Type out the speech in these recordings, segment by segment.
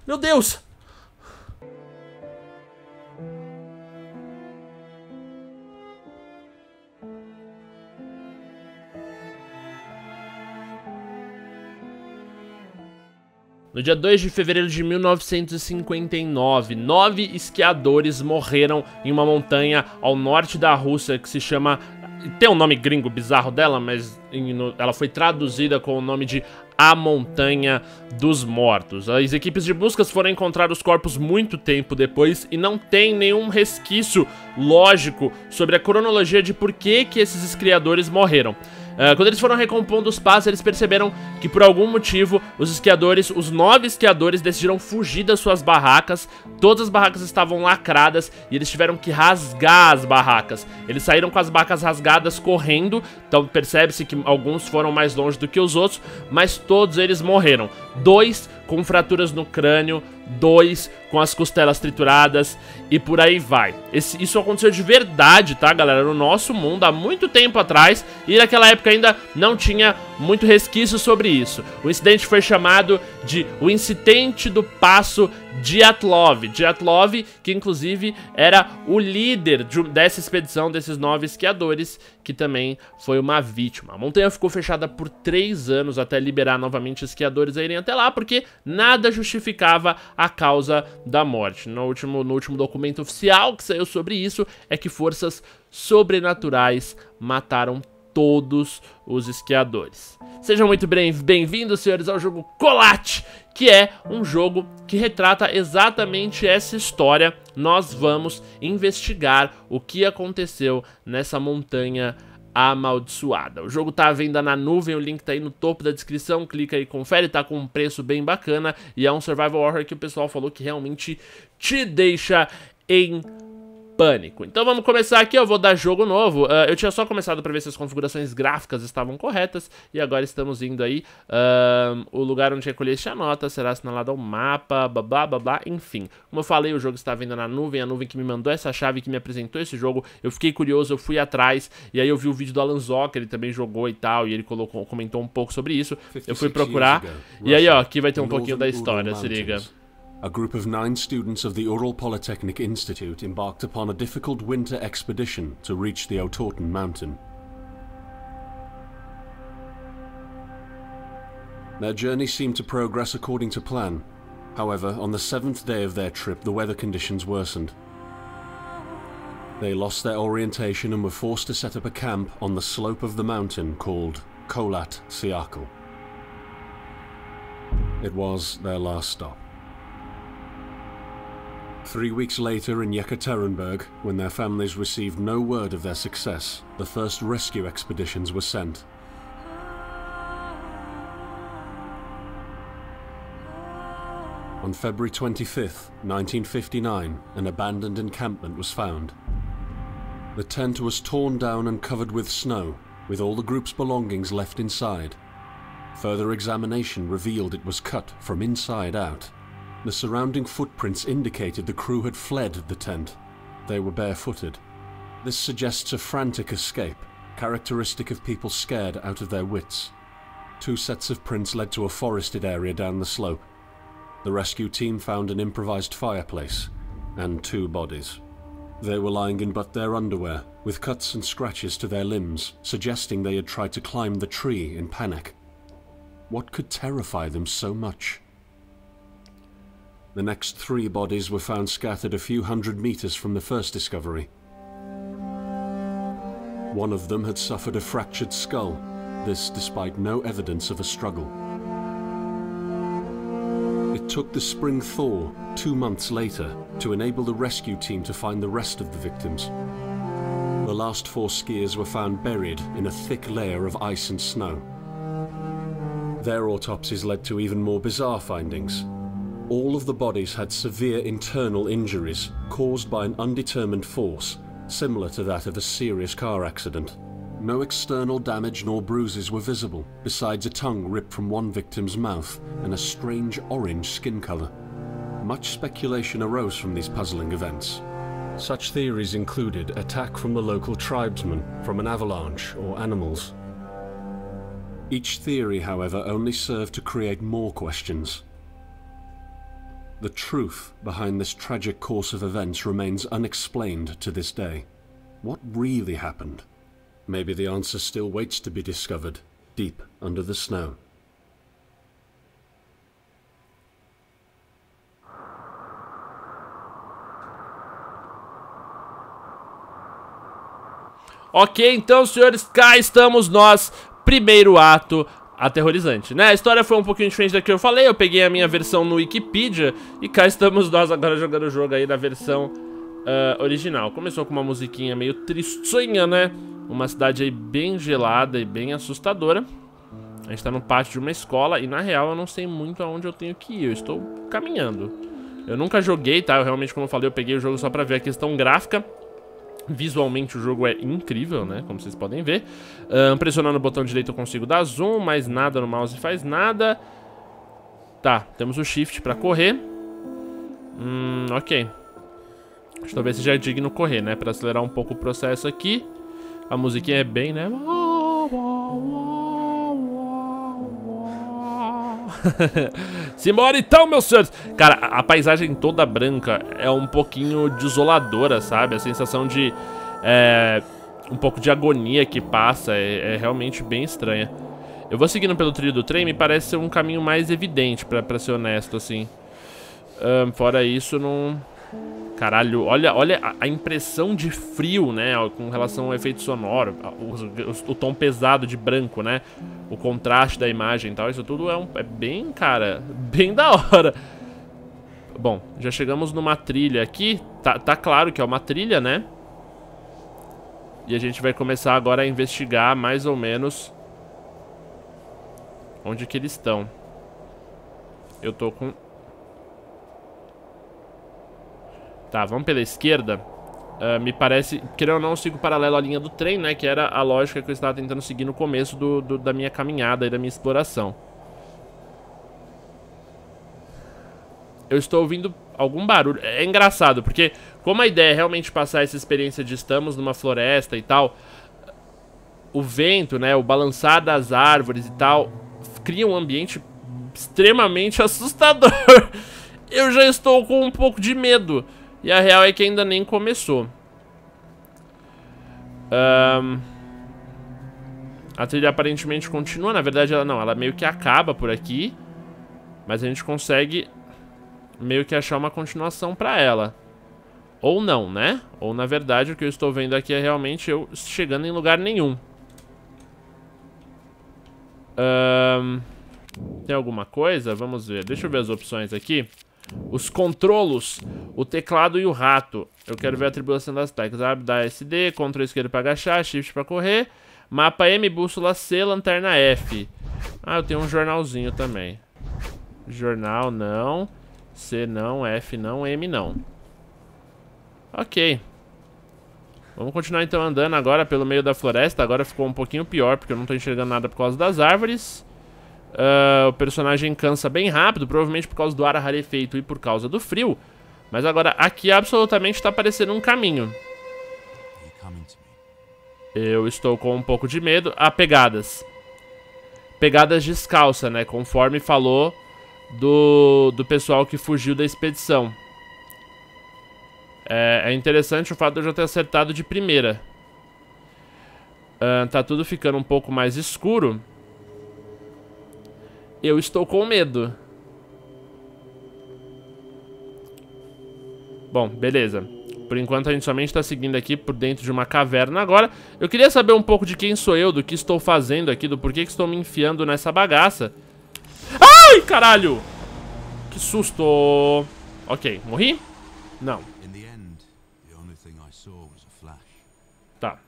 Meu Deus! No dia 2 de fevereiro de 1959, 9 esquiadores morreram em uma montanha ao norte da Rússia que se chama... Tem um nome gringo bizarro dela, mas ela foi traduzida com o nome de A Montanha dos Mortos. As equipes de buscas foram encontrar os corpos muito tempo depois e não tem nenhum resquício lógico sobre a cronologia de por que esses esquiadores morreram. Quando eles foram recompondo os passos, eles perceberam que por algum motivo os 9 esquiadores decidiram fugir das suas barracas. Todas as barracas estavam lacradas e eles tiveram que rasgar as barracas. Eles saíram com as barracas rasgadas correndo, então percebe-se que alguns foram mais longe do que os outros, mas todos eles morreram. 2 com fraturas no crânio, 2 com as costelas trituradas e por aí vai. Isso aconteceu de verdade, tá, galera? No nosso mundo, há muito tempo atrás, e naquela época ainda não tinha muito resquício sobre isso. O incidente foi chamado de o incidente do Passo Dyatlov. Dyatlov, que inclusive era o líder dessa expedição, desses 9 esquiadores, que também foi uma vítima. A montanha ficou fechada por 3 anos até liberar novamente os esquiadores a irem até lá, porque nada justificava a causa da morte. No último documento oficial que saiu sobre isso é que forças sobrenaturais mataram todos os esquiadores. Sejam muito bem-vindos, senhores, ao jogo Colate, que é um jogo que retrata exatamente essa história. Nós vamos investigar o que aconteceu nessa montanha amaldiçoada. O jogo tá à venda na nuvem, o link tá aí no topo da descrição, clica aí e confere, tá com um preço bem bacana e é um survival horror que o pessoal falou que realmente te deixa em pânico. Então vamos começar aqui, eu vou dar jogo novo. Eu tinha só começado para ver se as configurações gráficas estavam corretas e agora estamos indo aí. O lugar onde recolher esta nota será assinalado ao mapa, blá blá blá, enfim. Como eu falei, o jogo está vendo na nuvem, a nuvem que me mandou essa chave, que me apresentou esse jogo. Eu fiquei curioso, eu fui atrás e aí eu vi o vídeo do Alan Zoc, ele também jogou e tal, e ele comentou um pouco sobre isso. Eu fui procurar e aí ó, aqui vai ter um pouquinho da história, se liga. A group of 9 students of the Ural Polytechnic Institute embarked upon a difficult winter expedition to reach the Otorten mountain. Their journey seemed to progress according to plan. However, on the 7th day of their trip, the weather conditions worsened. They lost their orientation and were forced to set up a camp on the slope of the mountain called Kholat Syakhl. It was their last stop. 3 weeks later in Yekaterinburg, when their families received no word of their success, the first rescue expeditions were sent. On February 25th, 1959, an abandoned encampment was found. The tent was torn down and covered with snow, with all the group's belongings left inside. Further examination revealed it was cut from inside out. The surrounding footprints indicated the crew had fled the tent. They were barefooted. This suggests a frantic escape, characteristic of people scared out of their wits. 2 sets of prints led to a forested area down the slope. The rescue team found an improvised fireplace and 2 bodies. They were lying in but their underwear, with cuts and scratches to their limbs, suggesting they had tried to climb the tree in panic. What could terrify them so much? The next 3 bodies were found scattered a few hundred meters from the first discovery. One of them had suffered a fractured skull, this despite no evidence of a struggle. It took the spring thaw 2 months later to enable the rescue team to find the rest of the victims. The last 4 skiers were found buried in a thick layer of ice and snow. Their autopsies led to even more bizarre findings. All of the bodies had severe internal injuries caused by an undetermined force, similar to that of a serious car accident. No external damage nor bruises were visible, besides a tongue ripped from one victim's mouth and a strange orange skin color. Much speculation arose from these puzzling events. Such theories included attack from the local tribesmen, from an avalanche, or animals. Each theory, however, only served to create more questions. The truth behind this tragic course of events remains unexplained to this day. What really happened? Maybe the answer still waits to be discovered, deep under the snow. Ok, então, senhores, cá estamos nós. Primeiro ato aterrorizante, né? A história foi um pouquinho diferente da que eu falei. Eu peguei a minha versão no Wikipedia e cá estamos nós agora jogando o jogo aí na versão original. Começou com uma musiquinha meio tristonha, né? Uma cidade aí bem gelada e bem assustadora. A gente tá no pátio de uma escola e, na real, eu não sei muito aonde eu tenho que ir. Eu estou caminhando. Eu nunca joguei, tá? Eu realmente, como eu falei, eu peguei o jogo só pra ver a questão gráfica. Visualmente o jogo é incrível, né? Como vocês podem ver. Pressionando o botão direito eu consigo dar zoom, mas nada no mouse faz nada. Tá, temos o shift pra correr. Ok. Deixa eu ver se já é digno correr, né? Pra acelerar um pouco o processo aqui. A musiquinha é bem, né? Simbora então, meus senhores. Cara, a paisagem toda branca é um pouquinho desoladora, sabe? A sensação de um pouco de agonia que passa é realmente bem estranha. Eu vou seguindo pelo trilho do trem, me parece ser um caminho mais evidente, pra ser honesto, assim. Fora isso, não... Caralho, olha a impressão de frio, né, com relação ao efeito sonoro, o tom pesado de branco, né, o contraste da imagem e tal, isso tudo é bem, cara, bem da hora. Bom, já chegamos numa trilha aqui, tá claro que é uma trilha, né, e a gente vai começar agora a investigar mais ou menos onde que eles estão. Eu tô com... Tá, vamos pela esquerda. Me parece, querendo ou não, eu sigo paralelo à linha do trem, né? Que era a lógica que eu estava tentando seguir no começo da minha caminhada e da minha exploração. Eu estou ouvindo algum barulho. É engraçado, porque como a ideia é realmente passar essa experiência de estamos numa floresta e tal, o vento, né? O balançar das árvores e tal, cria um ambiente extremamente assustador. Eu já estou com um pouco de medo. E a real é que ainda nem começou. A trilha aparentemente continua. Na verdade, ela meio que acaba por aqui. Mas a gente consegue meio que achar uma continuação pra ela. Ou não, né? Ou na verdade o que eu estou vendo aqui é realmente eu chegando em lugar nenhum. Tem alguma coisa? Vamos ver. Deixa eu ver as opções aqui. Os controlos, o teclado e o rato. Eu quero ver a atribuição das teclas. WASD, Ctrl esquerdo para agachar, Shift para correr. Mapa M, bússola C, lanterna F. Eu tenho um jornalzinho também. Jornal não. C não, F não, M não. Ok. Vamos continuar então andando agora pelo meio da floresta. Agora ficou um pouquinho pior porque eu não estou enxergando nada por causa das árvores. O personagem cansa bem rápido, provavelmente por causa do ar rarefeito e por causa do frio. Mas agora aqui absolutamente está aparecendo um caminho. Eu estou com um pouco de medo. Pegadas. Pegadas descalça, né? Conforme falou do pessoal que fugiu da expedição. É interessante o fato de eu já ter acertado de primeira. Tá tudo ficando um pouco mais escuro. Eu estou com medo. Bom, beleza. Por enquanto a gente somente está seguindo aqui por dentro de uma caverna agora. Eu queria saber um pouco de quem sou eu, do que estou fazendo aqui, do porquê que estou me enfiando nessa bagaça. Ai, caralho! Que susto! Ok, morri? Não. Tá.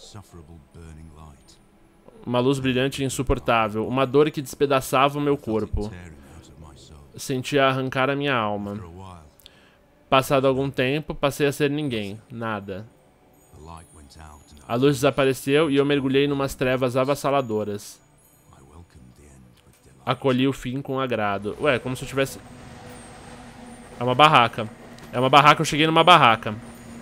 Uma luz brilhante e insuportável. Uma dor que despedaçava o meu corpo. Sentia arrancar a minha alma. Passado algum tempo, passei a ser ninguém. Nada. A luz desapareceu e eu mergulhei numas trevas avassaladoras. Acolhi o fim com agrado. Ué, como se eu tivesse... É uma barraca. É uma barraca, eu cheguei numa barraca.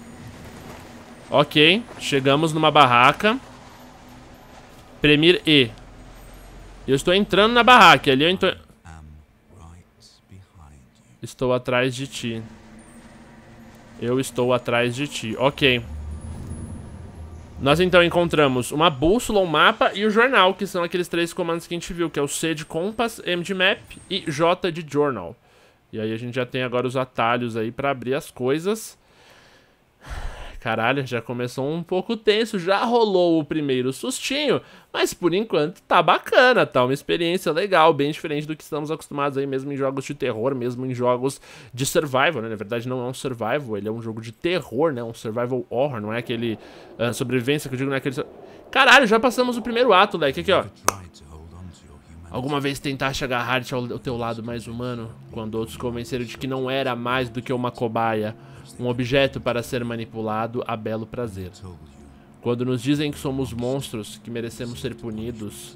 Ok, chegamos numa barraca. Premir E. Eu estou entrando na barraca. Ali eu Estou atrás de ti. Eu estou atrás de ti. Ok. Nós então encontramos uma bússola, um mapa e o jornal, que são aqueles 3 comandos que a gente viu, que é o C de Compass, M de Map e J de Journal. E aí a gente já tem agora os atalhos aí pra abrir as coisas. Caralho, já começou um pouco tenso, já rolou o primeiro sustinho, mas por enquanto tá bacana, tá uma experiência legal, bem diferente do que estamos acostumados aí mesmo em jogos de terror, mesmo em jogos de survival, né? Na verdade não é um survival, ele é um jogo de terror, né? Um survival horror, não é aquele sobrevivência que eu digo, não é aquele... Caralho, já passamos o primeiro ato, leque, aqui ó. Alguma vez tentaste agarrar-te ao teu lado mais humano, quando outros convenceram de que não era mais do que uma cobaia, um objeto para ser manipulado a belo prazer. Quando nos dizem que somos monstros, que merecemos ser punidos,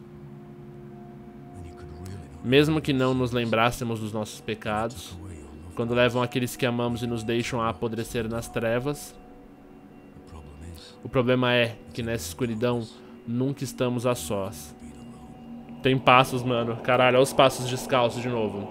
mesmo que não nos lembrássemos dos nossos pecados, quando levam aqueles que amamos e nos deixam a apodrecer nas trevas, o problema é que nessa escuridão nunca estamos a sós. Tem passos, mano. Caralho, olha os passos descalços de novo.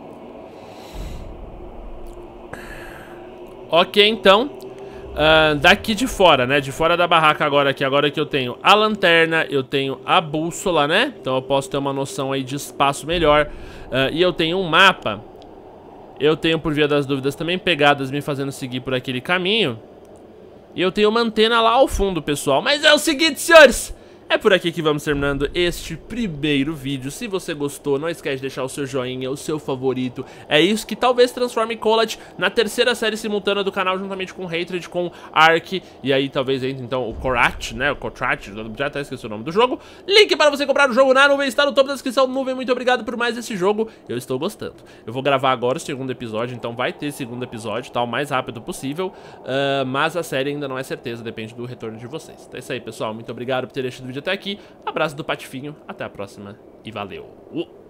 Ok, então. Daqui de fora, né? De fora da barraca agora aqui. Agora que eu tenho a lanterna, eu tenho a bússola, né? Então eu posso ter uma noção aí de espaço melhor. E eu tenho um mapa. Eu tenho, por via das dúvidas, também pegadas me fazendo seguir por aquele caminho. E eu tenho uma antena lá ao fundo, pessoal. Mas é o seguinte, senhores... É por aqui que vamos terminando este primeiro vídeo. Se você gostou, não esquece de deixar o seu joinha, o seu favorito. É isso que talvez transforme Collage na terceira série simultânea do canal, juntamente com Hatred, com Ark. E aí talvez entre então o Korat, né? O Kotrat, já até esqueci o nome do jogo. Link para você comprar o jogo na nuvem está no topo da descrição. Nuvem, muito obrigado por mais esse jogo. Eu estou gostando. Eu vou gravar agora o segundo episódio, então vai ter segundo episódio, tá? O mais rápido possível. Mas a série ainda não é certeza, depende do retorno de vocês. Então é isso aí, pessoal. Muito obrigado por ter assistido o vídeo até aqui. Abraço do Patifinho, até a próxima e valeu!